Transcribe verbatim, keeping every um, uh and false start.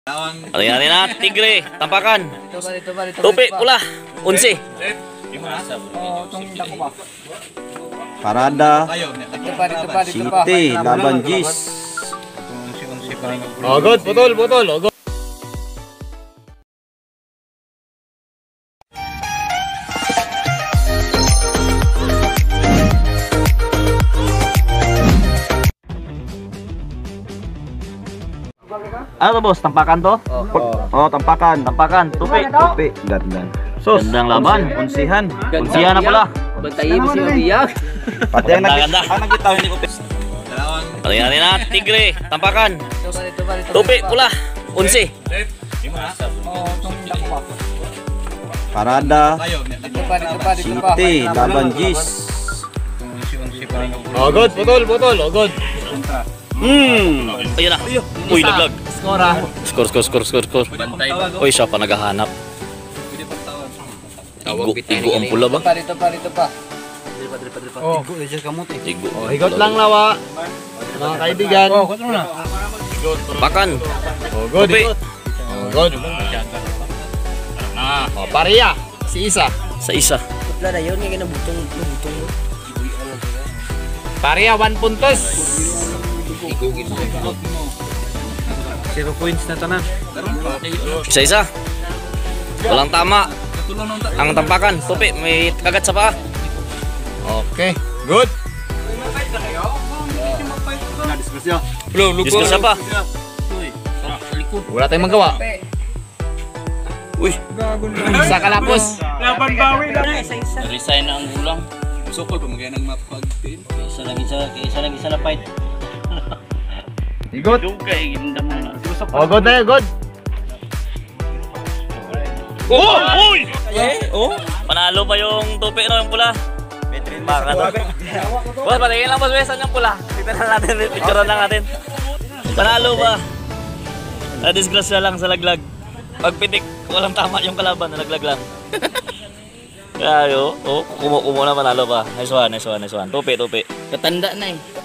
Tingnan natin na, tigre, tampakan. Tupi, pula, unsi. Parada, City, laban Jis. Oh, good, putol, putol, oh, good. Ano to, boss? Tampakan to? Oh, oh tampakan, Tampakan, tupi. tupi, ganda. Sus, gandang laban. Unsihan. Unsihan na pala. Bantayin mo si Mabiyag. Pati ang nag Ganda. ang nagitaw hindi ko. Tingnan natin na, tigre, tampakan. Tupi, pula, unsi. Parada, City, laban Jis. Oh, good, putol, putol, oh, good. Hmm. Ayun na. Uy, laglag. Skor ah. Skor, skor, skor, skor, skor. Uy, siya pa naghahanap. Tigo, tigo ang pula ba? Pa dito pa dito pa. Oh, Tigo. oh, higot lang lawa. Mga kaibigan. Oh, Tampakan. good. Tupi. Oh, good. Oh, pareya. Si Isa. Sa isa. Wala na yun, yung nabutong nabutong. Pareya, one puntos. Zero points na tanan. Isa-isa. Walang tama. Ang tampakan. Tupi, may kagat sa paa. Okay, good. Diskus pa. Wala tayong magawa. Uy. Sa kalapos. Resign na ang gulang. Sokol pa magaya nang mapag-team. Isa lang isa, isa lang isa na fight. Good. Dugay, ginda mo na. Oh, good na yun, good. Oh! Uy! Oh! Panalo pa yung tupi no, yung pula. Baka to. Boss, patingin lang boss, besan yung pula. Tignan lang natin, picture lang natin. Panalo ba? Na-disgrasya lang sa laglag. Pagpitik, walang tama yung kalaban, nalaglag lang. Kaya yo, oh, kumo-kumo na panalo pa. Nice one, nice one, nice one. Tupi, tupi. Katanda na eh.